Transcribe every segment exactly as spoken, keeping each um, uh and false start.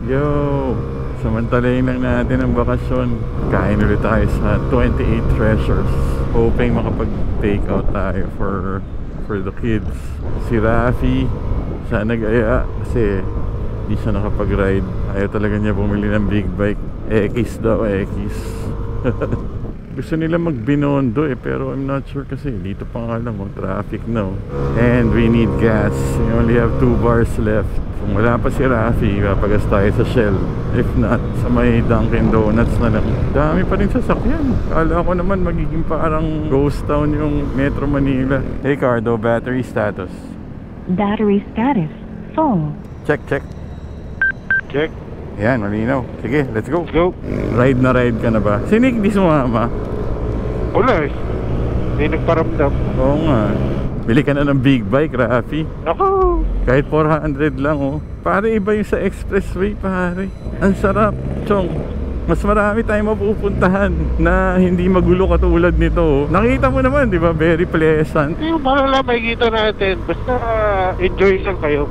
Yo! Samantalayin lang natin ang bakasyon. Kain ulit tayo sa twenty-eight Treasures. Hoping makapag-take out tayo for for the kids. Si Rafi siya nag-aya kasi di siya nakapag-ride. Ayaw talaga niya bumili ng big bike. X daw, X. Gusto nila mag-Binondo eh, pero I'm not sure kasi dito pa nga lang mag traffic now. And we need gas. We only have two bars left. Kung wala pa si Rafi, papagas tayo sa Shell. If not, sa may Dunkin Donuts na lang. Dami pa rin sasakyan. Kala ko naman magiging parang ghost town yung Metro Manila. Hey Cardo, battery status. Battery status full. Check, check. Check. Yan, malinaw. Sige, let's go. Let's go. Ride na ride ka na ba? Si Nick di sumama. Wala eh. Hindi nagparamdam. Oo nga. Bili ka na ng big bike, Rafi. Ako. Kahit four hundred lang oh. Pare, iba yung sa expressway, pare. Ang sarap, Chong. Mas marami tayong mapupuntahan na hindi magulo katulad nito oh. Nakita mo naman, di ba? Very pleasant. Yung malala makikita natin. Basta uh, enjoy lang kayo.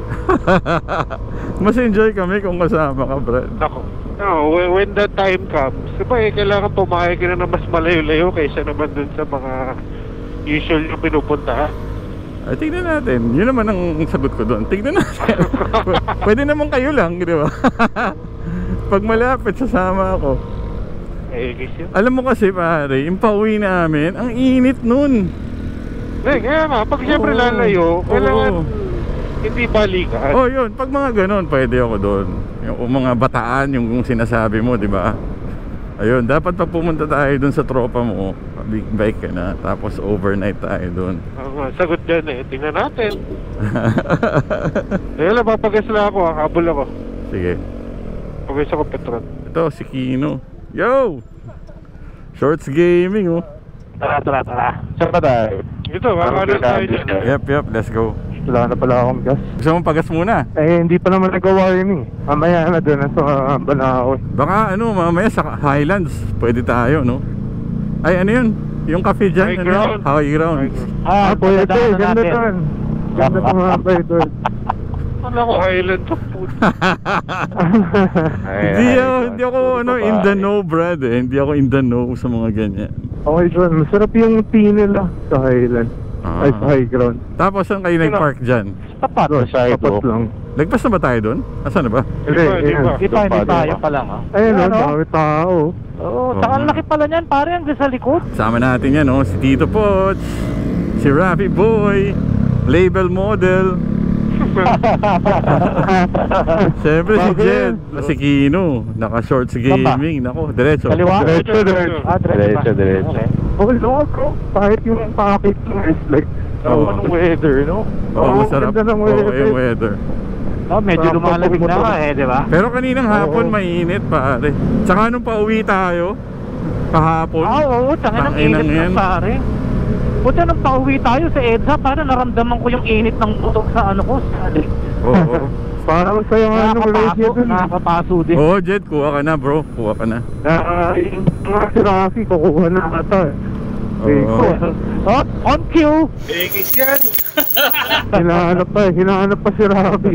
Mas enjoy kami kung kasama ka, Brad. Ako. No, when, when that time comes, diba eh, kailangan pumayag ka na mas malayo-layo kaysa naman dun sa mga usual yung pinupuntahan. Ay, tignan natin. Yun naman ang sagot ko doon. Tignan natin. Pwede naman kayo lang, di ba? Pag malapit, sasama ako. Eh, guys yun. Alam mo kasi, pare, yung pauwi namin, ang init nun. Eh, kaya nga, pag siyempre lalayo, kailangan hindi balikan. Oh, yun. Pag mga ganun, pwede ako doon. Yung mga bataan, yung, yung sinasabi mo, di ba? Ayun, dapat pag pumunta tayo doon sa tropa mo, big bike ka na, tapos overnight tayo doon. Uh, sagot dyan eh, tingnan natin. Kaya lang, papagas lang ako, habol ako. Sige. Pagas ako, Petron. Ito, si Kino. Yo! Shorts Gaming, oh. Tara, tara, tara. Saan ba tayo? Ito, makakala tayo dyan. Yep, yep, let's go. Wala na pala akong gas. Gusto mong pagas muna? Eh, hindi pa naman nagawa yun eh. Mamaya na doon sa uh, Banahaw. Baka ano, mamaya sa Highlands, pwede tayo, no? Ay, ano yun? Yung cafe dyan? High ano ground. yun? High ground. Ah, pwede. Ganda doon. Ganda pa mga pa doon. Wala ko Highland to food. Hindi ako, hindi ako ano, in the know, Brad eh. Hindi ako in the know sa mga ganyan. Okay, doon. Masarap yung tea nila sa Highland. Ah. Ay, sa high ground. Tapos saan kayo nag-park dyan? Tapat. Tapat lang. Lagpas na ba tayo doon? Asan na ba? Hindi, Di ba, hindi pa, hindi tayo pa lang. Ayun, no, dami tao. Oo, tsaka ang laki pala niyan, pare, hanggang sa likod. Sama natin yan, oh. Si Tito Poch, si Rafi Boy, label model. Siyempre si Jed, si Kino, naka shorts gaming. Nako, diretso. Kaliwa? Diretso, diretso. Ah, diretso, diretso. Okay, no, bro. Kahit yung pakit ng is like, Oo. anong weather, no? Oo, masarap. ganda ng Oo, weather. yung weather. Oh, medyo lumalamig na nga eh, di ba? Pero kaninang hapon Oo. mainit, pare. Tsaka nung pauwi tayo, kahapon. Ah, oo, tangin ang Tanginang init yan. ng pare. Buti nung pauwi tayo sa EDSA, parang naramdaman ko yung init ng butok sa ano ko, sa leg. Oo. Parang sa'yo nga nung radio Nakakapaso, dun. nakakapaso din. Oo, Jed, kuha ka na, bro. Kuha ka na. Na, yung mga si Rafi, kukuha na ata. Okay, Oo. cool. Oh, on cue! Egis yan. Hinahanap pa eh, hinahanap pa si Rafi.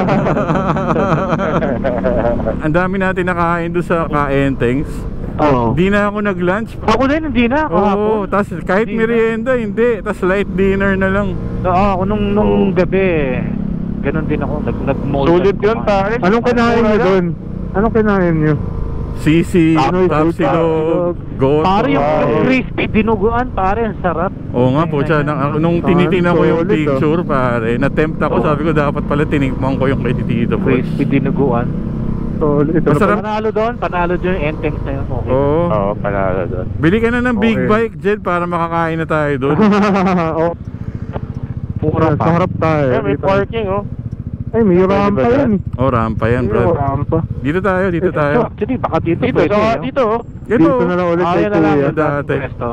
Ang dami natin nakain doon sa Kaentengs. Oo. Di na ako nag-lunch. Ako din, hindi na, Oo, kahapon. tas kahit Hindi na. merienda, hindi. Tas light dinner na lang. Oo, ako nung, nung gabi, ganun din ako, nag, nag-mold. Sulit yun, pare. Anong kinain niyo doon? Anong kinain niyo? Sisi, Ano, tapsilog, goto. Pare, yung Wow. crispy dinuguan, pare, ang sarap. Oo nga po, siya, nang, nung tinitingnan ko yung Solid, ah. picture, pare, na-tempt ako, sabi ko dapat pala tinikman ko yung kay Tito Poch. Crispy dinuguan. Solid. Ito Masarap. Panalo doon, panalo doon yung Entengs na yun. Okay. Oo. Oo, panalo doon. Bili ka na ng big Okay. bike, Jed, para makakain na tayo doon. Oo. Pura pa. Sarap tayo. Eh, may Dito. parking oh. Ay, may rampa yan. Oh, rampa yan, May bro. rampa. Dito tayo, dito tayo. Actually, baka dito. Dito, pwede, so, no? dito oh. Ito. Dito na lang ulit Ah, kay yun na lang, Kuya. yun lang, Dati. pwesto.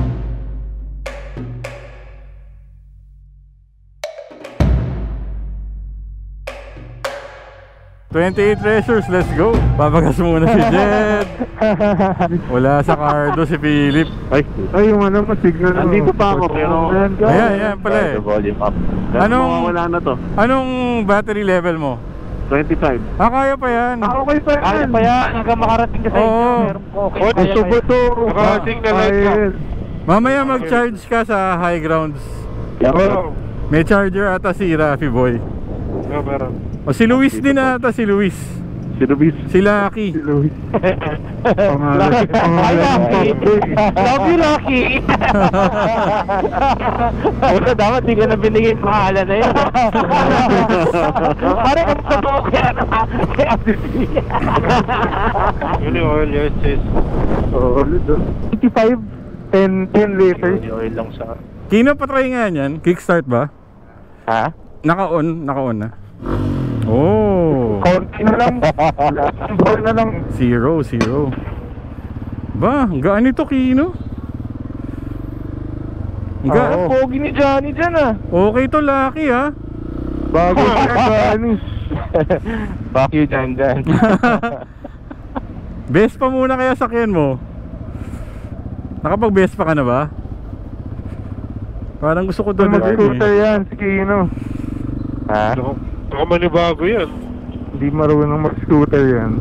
twenty-eight Treasures, let's go. Papagas muna si Jed. Wala sa Cardo si Philip. Ay, ay, yung ano, signal. Nandito pa ako, pero- Ayan, ayan pala eh. Volume up. Anong- Wala na to. Anong battery level mo? twenty-five. Ah, kaya pa yan. Ah, okay pa yan. Kaya pa yan, hanggang makarating ka sa inyo. Oo. Meron po, okay. Oh, kaya Gusto ko kayo. to. Nakarating na light ka. Ayun. Mamaya mag-charge ka sa high grounds. Oo. May charger ata si Rafi Boy. Oo, meron. O si Luis din ata, si Luis. Si Luis. Si Lucky. Si Luis. Pangalan. Ay, Pangalan. Lucky. Love you, Lucky. Wala, dapat di ka na binigay pangalan na yun. Parang ang totoo kaya na. Yun yung oil, yes, yes. Oo, eighty-five. ten, ten liters. Oil lang sa... Kino patry nga yan? Kickstart ba? Ha? Naka-on, naka-on na. Oh. Konti na lang. Ball na lang. Zero, zero. Ba, gaan ito Kino? Ga Oo. Pogi ni Johnny dyan ah. okay to Lucky ha. Bago pa Johnny. Fuck you, Jan Jan. Best pa muna kaya sakyan mo. Nakapag-best pa ka na ba? Parang gusto ko doon Mag-scooter yan, si Kino. Ha? Baka manibago yan. Hindi marunong mag-scooter yan.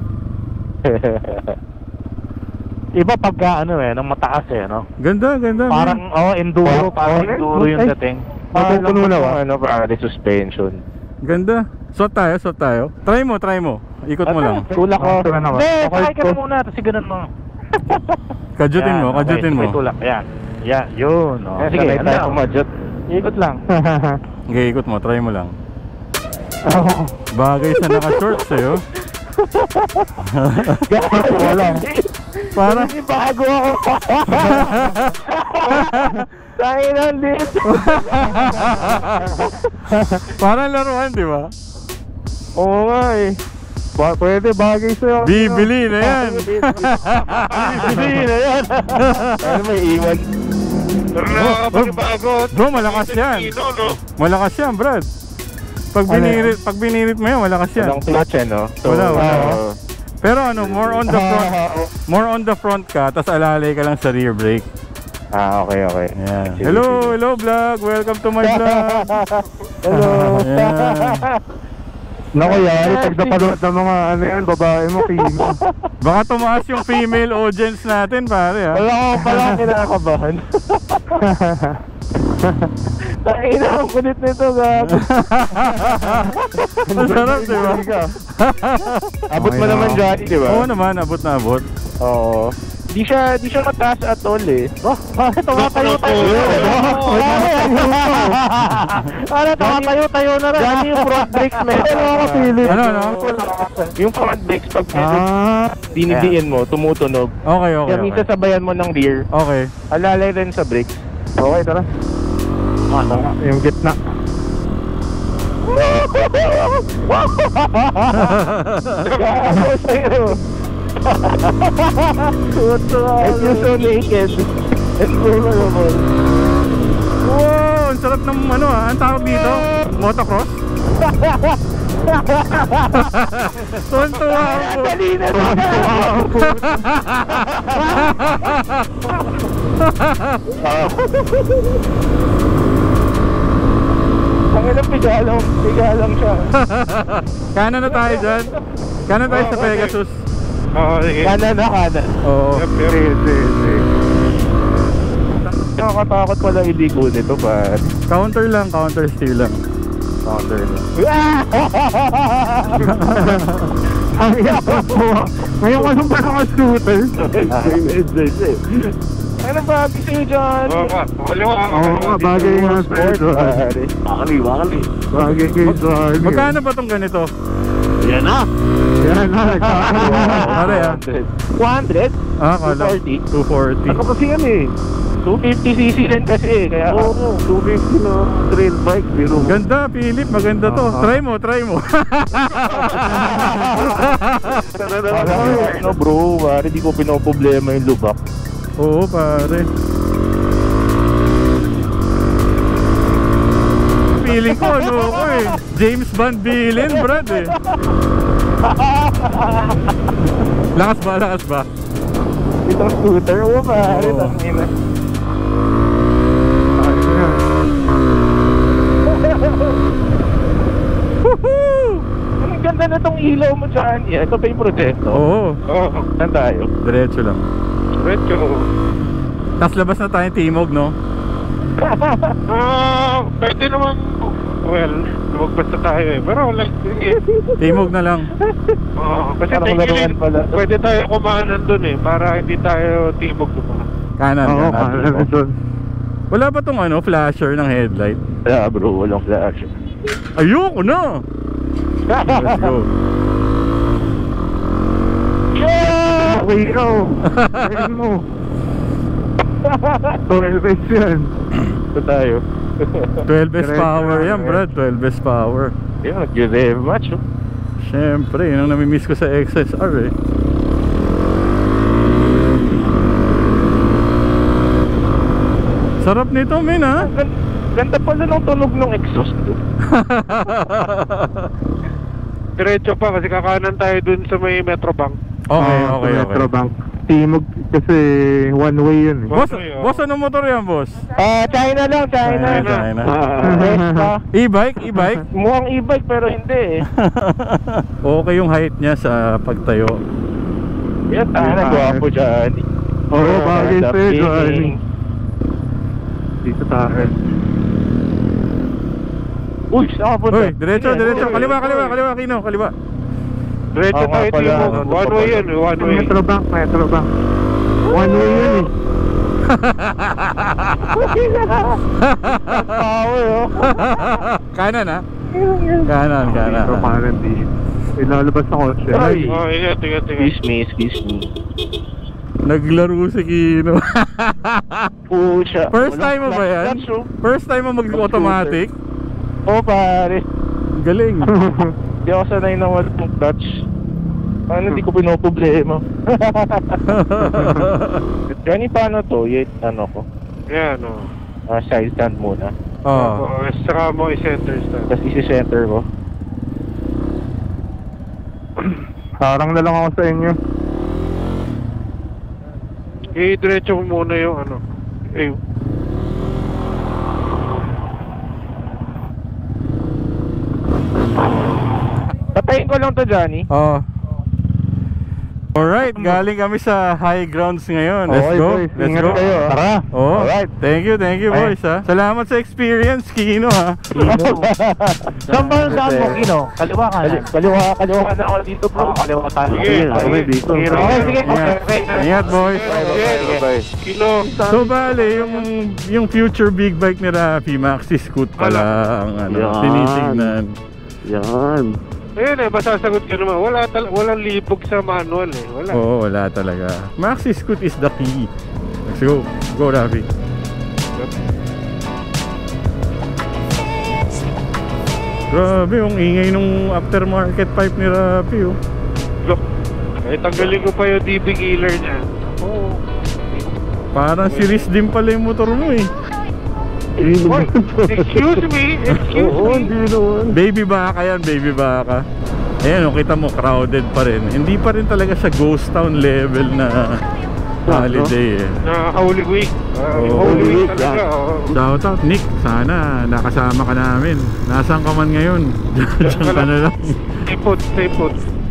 Iba pagka ano eh, nang mataas eh, no? Ganda, ganda. Parang, oh, enduro, parang Ay, enduro yung ay. dating. Matutuno na ba? Ano, para suspension. Ganda. Swap tayo, swap tayo. Try mo, try mo. Ikot mo lang. Tulak ko. Tulak na ba? Hindi, Okay, sakay ka na ko. muna, tapos ganun mo. Kajutin Yan, mo, okay, kajutin mo. sige, tulak, yan. Yan, yun. Oh. Eh, Sige, sanay tayo ano? kumajut. Ikot lang. Okay, ikot mo, try mo lang. Oo. Bagay sa naka-shorts sa'yo. Wala. Para Bago ako. Tayo na ulit. parang laruan, di ba? Oo nga eh. Ba pwede bagay sa'yo. Bibili na yan. Bibili na yan. Ano may iwan? Pero nakakapanibago. Bro, malakas yan. Kino, no? Malakas yan, Brad. Pag Ano binirit, pag binirit mo yan, malakas yan. Walang clutch eh, no? Wala, wala. ah, Pero ano, more on the front, more on the front ka, tas alalay ka lang sa rear brake. ah, okay, okay. Ayan. Hello, hello vlog. Welcome to my vlog. Hello. Ayan. Naku yari, pag napanood ng mga ano yan, babae mo, Kino. Baka tumaas yung female audience natin, pare ha. Wala ko pala kinakabahan. Takina ang kulit nito, gago. Ang sarap, di ba? Abot mo Okay naman, na. Johnny, di ba? Oo naman, abot na abot. Oo. Di siya, di siya mataas at all eh. Oh, bakit tumatayo tayo? Para tumatayo tayo na rin. Yan yung front brakes, men. Ano, ano? Yung front brakes, pag Ah, dinidiin mo, tumutunog. Okay, okay, Kaya minsan okay. sabayan mo ng rear. Okay. Alalay rin sa brakes. okay, tara. Yung gitna. Gago sa'yo. And you're so naked. And vulnerable. Wow, ang sarap ng ano ah. Ang tawag dito? Motocross? Tuntua ako. Dali na Ang ilang pigalang, pigalang siya. Kanan na tayo dyan. Kanan tayo sa Pegasus. Oo, sige. Kanan na kanan. Oo. Yep, yep. Sige, sige, sige. Nakakatakot pala iligo nito, but... Counter lang, counter steer lang. Counter lang. Ay, ako po. Ngayon ko nung parang scooter. Ano ba? Sa'yo dyan? Oo nga. Kaliwa. Oo nga, bagay nga sa'yo. Wakali, wakali. Bagay kay Johnny. Magkano ba tong ganito? Yan na. Yan na, nagkakaroon. Pare ah. one hundred? Ah, kala. two forty? two forty. Ako kasi yan eh. two fifty c c din kasi. Kaya... Oo, two fifty na trail bike, biro. Ganda, Philip. Maganda to. Try mo, try mo. No bro, pare di ko pinoproblema yung lubak. Oo, pare. Feeling ko, ano ko eh. James Van Billen, Brad eh. Lakas ba, lakas ba? Itong scooter, oo pare. Oo. Tangina. Woohoo! Anong maganda tong ilaw mo dyan. Yeah, ito pa yung proyekto. Oo, Oo. Saan tayo? diretso lang. Diretso. Tapos labas na tayong Timog, no? Ah, pwede naman. Well, lumagpas na tayo eh. Pero like, sige. Timog na lang. Oo, kasi Parang tingin, laruan pala. pwede tayo kumanan dun eh. Para hindi tayo timog dumaan. Kanan, Oo, kanan. kanan na doon. Wala ba tong ano, flasher ng headlight? Wala bro, walang flash. Ayoko na! Let's go. Yeah! Okay, ikaw. Ayun mo. twelve S yan. Ito tayo. twelve S Correct, power yan, correct. Brad. twelve S power. Yun, nag-rev match oh. Siyempre, yun ang namimiss ko sa X S R eh. Sarap nito, men, ha? Gan- Ganda pala ng tunog ng exhaust doon. Diretso pa kasi kakanan tayo dun sa may Metro Bank. Okay, Ah, okay, okay. Metrobank. Timog kasi one way yun eh. Boss, Okay, oh. boss, anong motor yan, boss? Ah, China lang, China. China, China. Ah, Vespa. E-bike, e-bike? Mukhang e-bike pero hindi eh. Okay yung height niya sa pagtayo. Yan, ah, nagwapo dyan. Oo, bagay Ganda sa'yo, feeling. Johnny. Dito tayo. Uy, saan ka punta? Uy, diretso, Sige, diretso. uy. Kaliwa, kaliwa, kaliwa, Kino, kaliwa. Diretso Oo nga tayo pala, timog. ano, One way yun, one way. Metrobank, Metrobank. One way yun eh. Power oh. Kanan, ha? Kanan, kanan. Pero parang di. Ilalabas na kotse. Ay. Oh, ingat, ingat, ingat. Excuse me, excuse me. Naglaro si Kino. Pucha. First Walang time mo ba clutch, yan? clutch, oh. First time mo mag-automatic? Oo pare. Galing. Hindi ako sanay na walang clutch. Ano, hindi ko pinoproblema. Johnny, paano to? Yet, ano ko? Yan, oh. Ah, side stand muna. Oh. Oh, saka mo i-center stand. Tapos isi-center ko. Parang na lang ako sa inyo. I-diretso mo muna yung ano. Eh, Patayin ko lang to, Johnny. Oh. Alright, galing kami sa high grounds ngayon. Let's Okay, go. boys. Let's Ingat go. kayo, ah. Tara. Oh. Alright. Thank you, thank you, Ay. boys, ha. Salamat sa experience, Kino, ha. Saan ba ang daan mo, Kino? Kaliwa ka na. Kaliwa, kaliwa ka na ako dito, bro. Kaliwa tayo. Sige, okay, dito. Okay, sige. Ingat. Okay, Ingat, boys. okay. kilo. So, bale, yung yung future big bike ni Rafi, Maxi Scoot pala ang ano, Yan. tinitingnan. Yan. Ayun eh, masasagot ka naman. Wala tal walang libog sa manual eh. Wala. Oo, wala talaga. Maxi Scoot is the key. Let's go. Go, Rafi. Grabe, yung ingay nung aftermarket pipe ni Rafi, oh. Look, eh, tanggalin ko pa yung D B killer niya. Oo. Parang series din pala yung motor mo, eh. Oy, excuse me, excuse Oo, me. hindi naman. Baby baka yan, baby baka. Ayan, oh, kita mo, crowded pa rin. Hindi pa rin talaga siya ghost town level na holiday, eh. Na Holy Week. Ah, Oo, Holy Holy Week Week, talaga. oo. Shout out, Nick. Sana nakasama ka namin. Nasaan ka man ngayon? Diyan ka na lang. Stay put, stay put.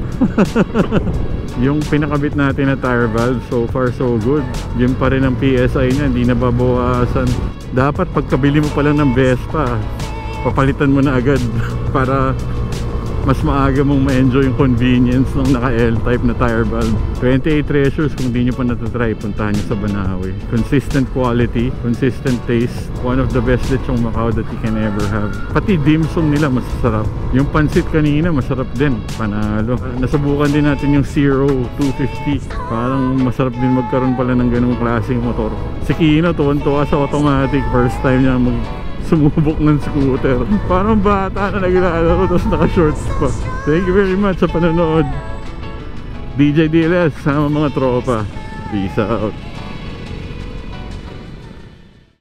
Yung pinakabit natin na tire valve, so far so good. Yun pa rin ang P S I niya, hindi nababawasan. Dapat pagkabili mo pa lang ng Vespa, papalitan mo na agad para mas maaga mong ma-enjoy yung convenience ng naka-L-type na tire valve. twenty-eight Treasures, kung di nyo pa natatry, puntahan nyo sa Banawe. Consistent quality, consistent taste, one of the best lechong Macau that you can ever have. Pati dim sum nila masasarap. Yung pansit kanina masarap din, panalo. Nasubukan din natin yung Zero two fifty. Parang masarap din magkaroon pala ng ganung klaseng motor. Si Kino tuwan-tuwa sa automatic, first time niya mag sumubok ng scooter. Parang bata na naglalaro tapos naka-shorts pa. Thank you very much sa panonood. D J D L S sama mga tropa. Peace out.